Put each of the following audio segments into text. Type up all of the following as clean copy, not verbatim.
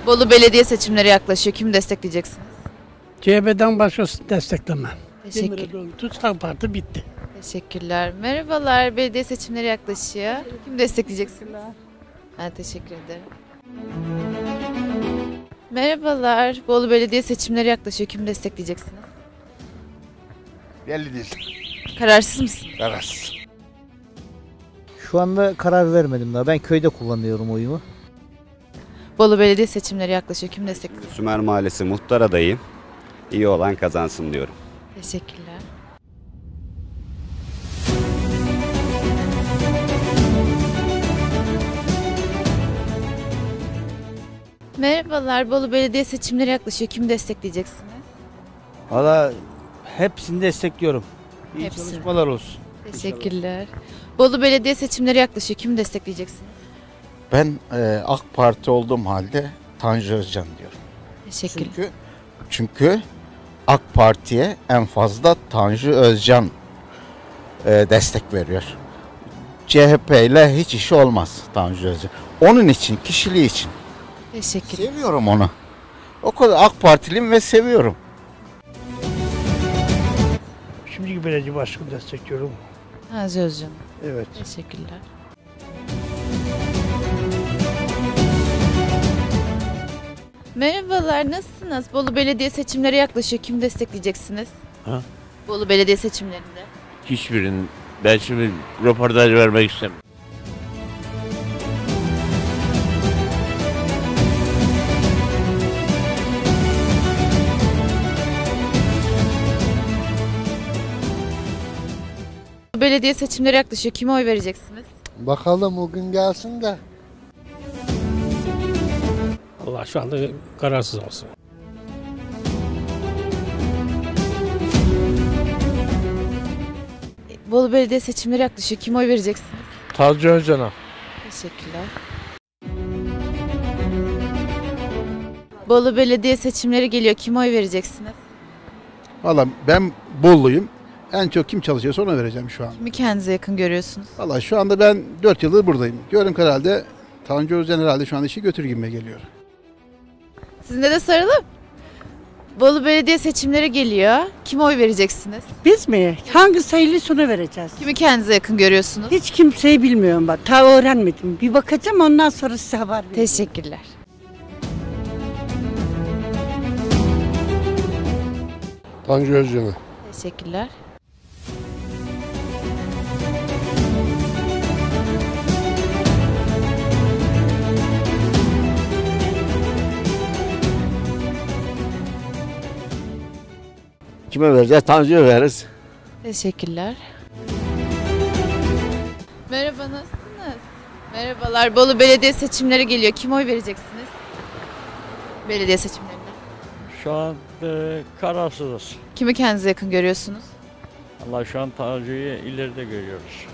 Bolu belediye seçimleri yaklaşıyor. Kimi destekleyeceksiniz? CHP'den başkasını desteklemem. Teşekkür. Demirel oldu, AK Parti bitti. Teşekkürler. Merhabalar. Belediye seçimleri yaklaşıyor. Kimi destekleyeceksiniz? Ben teşekkür ederim. Merhabalar. Bolu belediye seçimleri yaklaşıyor. Kimi destekleyeceksiniz? Belli değil. Kararsız mısın? Kararsız. Şu anda karar vermedim daha. Ben köyde kullanıyorum oyumu. Bolu belediye seçimleri yaklaşıyor. Kimi destekleyeceksiniz? Sümer Mahallesi muhtar adayım. İyi olan kazansın diyorum. Teşekkürler. Merhabalar. Bolu belediye seçimleri yaklaşıyor. Kimi destekleyeceksiniz? Valla hepsini destekliyorum. İyi Hepsini. çalışmalar olsun. Teşekkürler. Bolu belediye seçimleri yaklaşıyor. Kimi destekleyeceksiniz? Ben AK Parti olduğum halde Tanju Özcan diyorum. Teşekkürler. Çünkü AK Parti'ye en fazla Tanju Özcan destek veriyor. CHP ile hiç işi olmaz Tanju Özcan. Onun için, kişiliği için. Teşekkürler. Seviyorum onu. O kadar AK Partiliyim ve seviyorum. Şimdiki belediye başkanı destekliyorum. Tanju Özcan. Evet. Teşekkürler. Merhabalar, nasılsınız? Bolu belediye seçimleri yaklaşıyor. Kimi destekleyeceksiniz? Ha? Bolu belediye seçimlerinde. Hiçbirinin. Ben şimdi röportaj vermek istemiyorum. Bolu belediye seçimleri yaklaşıyor. Kime oy vereceksiniz? Bakalım o gün gelsin de. Allah şu anda kararsız olsun. Bolu belediye seçimleri yaklaşıyor. Kime oy vereceksiniz? Tanju Özcan'a. Teşekkürler. Bolu belediye seçimleri geliyor. Kime oy vereceksiniz? Valla ben Bolluyum. En çok kim çalışıyorsa ona vereceğim şu an. Kimi kendinize yakın görüyorsunuz? Valla şu anda ben 4 yıldır buradayım. Gördüğüm herhalde Tanju Özcan herhalde şu anda işi götürür gibime geliyor. Sizinle de saralım. Bolu belediye seçimleri geliyor. Kime oy vereceksiniz? Biz mi? Hangi sayılı sona vereceğiz? Kimi kendinize yakın görüyorsunuz? Hiç kimseyi bilmiyorum bak. Ta öğrenmedim. Bir bakacağım ondan sonra size haber vereceğim. Teşekkürler. Tanju Özcan'a. Teşekkürler. Kime vereceğiz? Tanju'ya veririz. Teşekkürler. Merhaba, nasılsınız? Merhabalar. Bolu belediye seçimleri geliyor. Kime oy vereceksiniz? Belediye seçimlerinde. Şu an kararsızız. Kimi kendinize yakın görüyorsunuz? Allah şu an Tanju'yu ileride görüyoruz.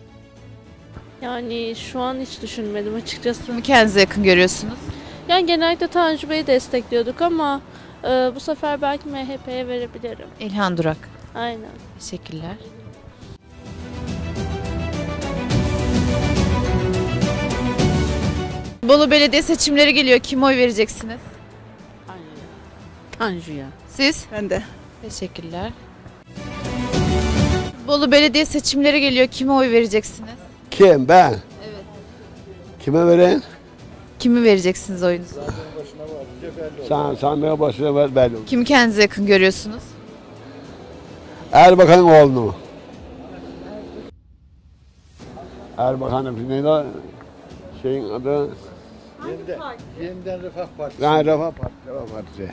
Yani şu an hiç düşünmedim açıkçası. Kimi kendinize yakın görüyorsunuz? Yani genellikle Tanju Bey'i destekliyorduk ama bu sefer belki MHP'ye verebilirim. İlhan Durak. Aynen. Teşekkürler. Bolu belediye seçimleri geliyor. Kime oy vereceksiniz? Tanju'ya. Siz? Ben de. Teşekkürler. Bolu belediye seçimleri geliyor. Kime oy vereceksiniz? Kim? Ben. Evet. Kime vereyim? Kimi vereceksiniz oyunuzu? Sandığa başına ver belli. Kimi kendinize yakın görüyorsunuz? Erbakan'ın oğlunu mu? Erbakan'ın neydi o? Şeyin adı? Yeniden Refah Partisi. Yani Refah Partisi.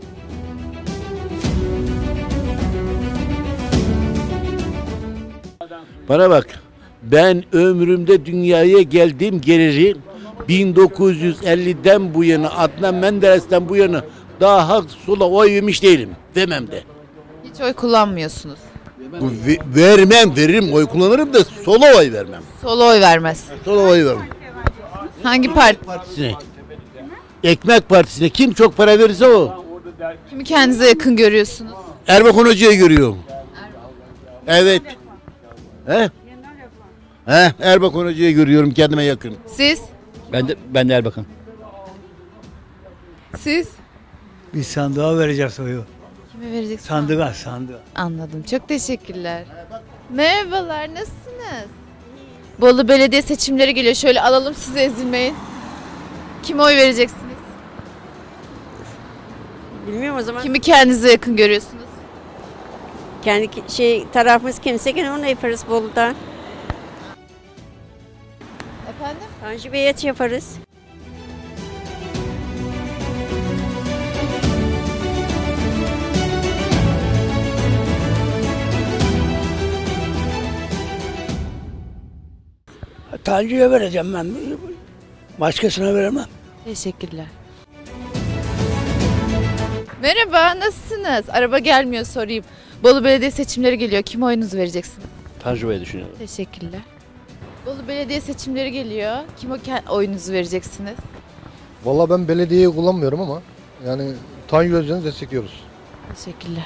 Bana bak. Ben ömrümde dünyaya geldiğim geleli 1950'den bu yana, Adnan Menderes'ten bu yana daha sola oy vermiş değilim. Vermem de. Hiç oy kullanmıyorsunuz. Vermem, veririm, oy kullanırım da sola oy vermem. Sola oy vermez. Sola oy vermem. Hangi parti? Partisine. Ekmek Partisi'ne kim çok para verirse o. Kimi kendinize yakın görüyorsunuz? Erbakan Hoca'yı görüyorum. Evet. He? He, Erbakan Hoca'yı görüyorum kendime yakın. Siz? Ben de Erbakan. Siz? Biz sandığa vereceğiz oyu. Kime vereceksiniz? Sandığa. Anladım. Çok teşekkürler. Merhabalar, nasılsınız? Bolu Belediye seçimleri geliyor. Şöyle alalım, sizi ezilmeyin. Kime oy vereceksiniz? Bilmiyorum o zaman. Kimi kendinize yakın görüyorsunuz? Kendi tarafımız kimse gene onu yaparız Bolu'da. Efendim? Tanju Bey'e yaparız. Tanju'ya vereceğim ben. Başkasına veremem. Teşekkürler. Merhaba, nasılsınız? Araba gelmiyor, sorayım. Bolu Belediye seçimleri geliyor. Kime oyunuzu vereceksiniz? Tanju Bey düşünüyorum. Teşekkürler. Bolu Belediye seçimleri geliyor. Kime oyunuzu vereceksiniz? Vallahi ben belediyeyi kullanmıyorum ama yani Tanju Özcan'ı destekliyoruz. Teşekkürler.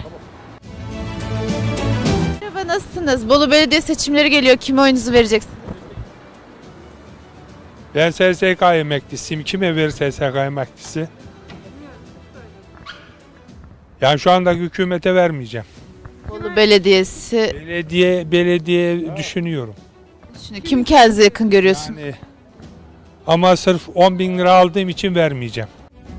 Merhaba, nasılsınız? Bolu Belediye seçimleri geliyor. Kime oyunuzu vereceksiniz? Ben SSK emeklisiyim. Kime verir SSK emeklisi? Yani şu andaki hükümete vermeyeceğim. Bolu Belediyesi. Belediye düşünüyorum. Kim kendinize yakın görüyorsun? Yani, ama sırf 10 bin lira aldığım için vermeyeceğim.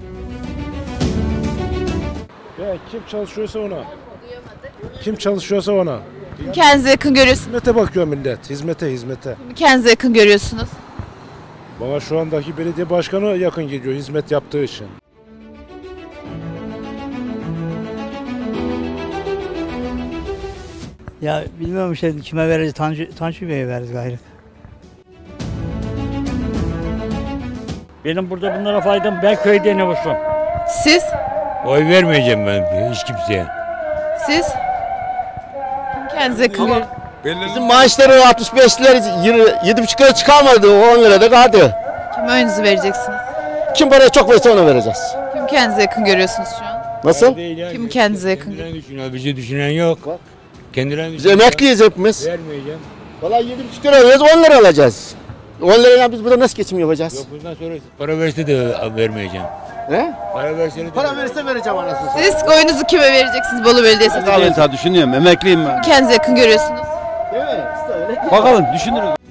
Ya kim çalışıyorsa ona. Kim çalışıyorsa ona. Kim kendinize yakın görüyorsunuz? Hizmete bakıyor millet. Hizmete. Kim kendinize yakın görüyorsunuz? Bana şu andaki belediye başkanı yakın geliyor hizmet yaptığı için. Ya bilmiyorum kime vereceğiz. Tanju Bey'e veririz gayrı. Benim burada bunlara faydam. Ben köyde ne olsun? Siz? Oy vermeyeceğim ben hiç kimseye. Siz? Kim kendinize yakın görüyorsunuz? Bizim maaşları 65 lira 7,5 lira çıkarmadı. O 10 lira da kaldı. Kime oyunuzu vereceksiniz? Kim bana çok verirse ona vereceğiz. Kim kendinize yakın görüyorsunuz şu an? Nasıl? Kim kendinize yakın? Kendilerini düşünüyor. Bizi düşünen yok. Kendilerini Biz emekliyiz hepimiz. Vermeyeceğim. Valla 7,5 lira alıyoruz 10 lira alacağız. 10 lirayla biz burada nasıl geçim yapacağız? Yok bundan sonra para verse de vermeyeceğim. He? Para verse de Para verirse vereceğim anasını. Siz oyunuzu kime vereceksiniz Bolu Belediyesi? Ben düşünüyorum. Emekliyim ben. Kim kendinize yakın görüyorsunuz? Değil mi? İşte öyle. Bakalım düşünürüz.